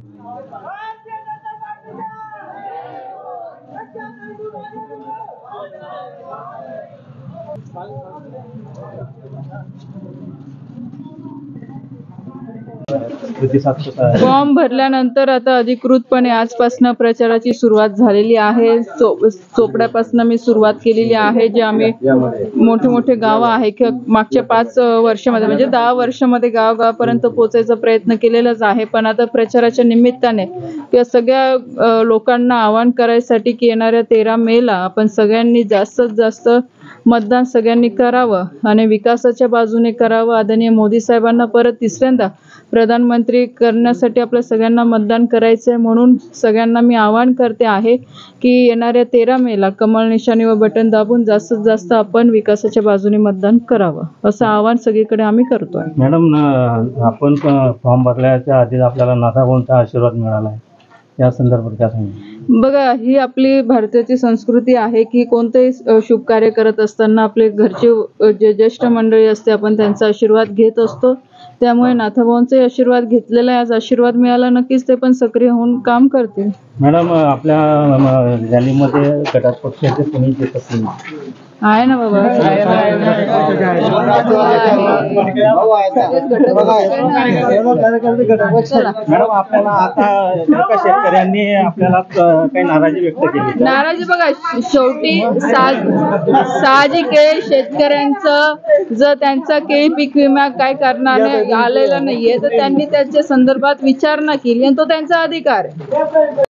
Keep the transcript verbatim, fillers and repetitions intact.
Form भरल्यानंतर आता अधिकृतपणे आजपासून प्रचाराची सुरुवात झालेली आहे. चोपड्यापासून मी सुरुवात केलेली आहे. जे आम्ही मोठे मोठे गाव आहे की मागच्या पाच वर्षामध्ये म्हणजे दहा वर्षामध्ये गावगावापर्यंत पोहोचायचा प्रयत्न केलेलाच आहे. पण आता प्रचाराच्या निमित्ताने या सगळ्या लोकांना आवाहन करायसाठी की येणाऱ्या तेरा मेला आपण सगळ्यांनी जास्तीत जास्त मतदान सगळ्यांनी करावं आणि विकासाच्या बाजूने करावं. आदरणीय मोदी साहेबांना परत तिसऱ्यांदा प्रधानमंत्री करण्यासाठी आपल्या सगळ्यांना मतदान करायचं आहे. म्हणून सगळ्यांना मी आवाहन करते आहे की येणाऱ्या तेरा मेला कमळ निशाणी व बटन दाबून जास्तीत जास्त आपण विकासाच्या बाजूने मतदान करावं असं आवाहन सगळीकडे आम्ही करतोय. मॅडम, आपण फॉर्म भरल्याच्या आधी आपल्याला नाथाभाऊंचा आशीर्वाद मिळाला आहे, या संदर्भात काय सांगा? बघा, ही आपली भारताची संस्कृती आहे की कोणतेही शुभ कार्य करत असताना आपले घरचे जे ज्येष्ठ मंडळी असते आपण त्यांचा आशीर्वाद घेत असतो. त्यामुळे नाथाभाऊंचे आशीर्वाद घेतलेला आहे. आज आशीर्वाद मिळाला, नक्कीच ते पण सक्रिय होऊन काम करतील. मॅडम, आपल्या रॅलीमध्ये घटक पक्षाचे कोणी येत असतील? आहे ना बाबा, मॅडम आपल्याला आता शेतकऱ्यांनी आपल्याला काही नाराजी व्यक्त केली? नाराजी बघा, शेवटी साहजिक आहे शेतकऱ्यांचं जर त्यांचा केळी पीक विमा काय करणार आलेला नाहीये तर त्यांनी त्याच्या संदर्भात विचारणा केली आणि तो त्यांचा अधिकार आहे.